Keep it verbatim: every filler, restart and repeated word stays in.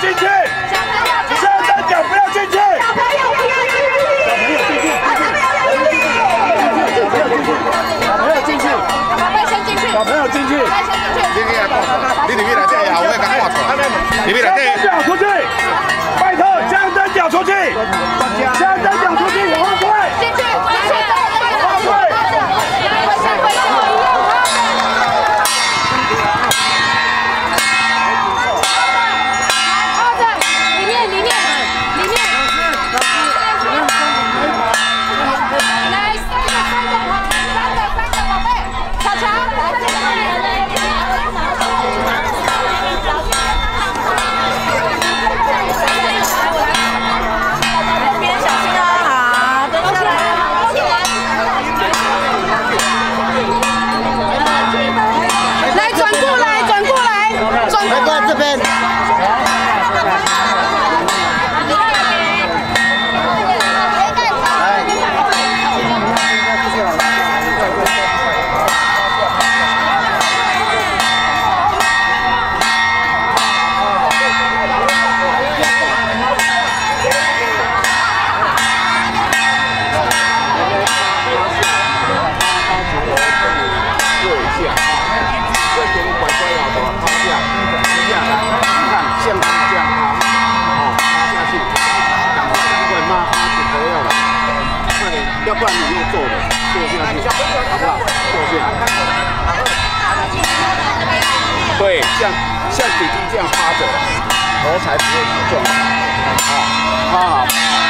进去，现在脚不要进去，小朋友不要进去，小朋友进去，小朋友进去，小朋友进去，小朋友先进去，你去来挂，你入去内底后尾甲挂出来，入去内底。脚出去，拜托，香灯脚出去，香灯脚出去，往后退，进去，进去，往后退。 要不然你用坐的坐下去，好不好？坐下。对，像像弟弟这样趴着，头才不会撞。好，好。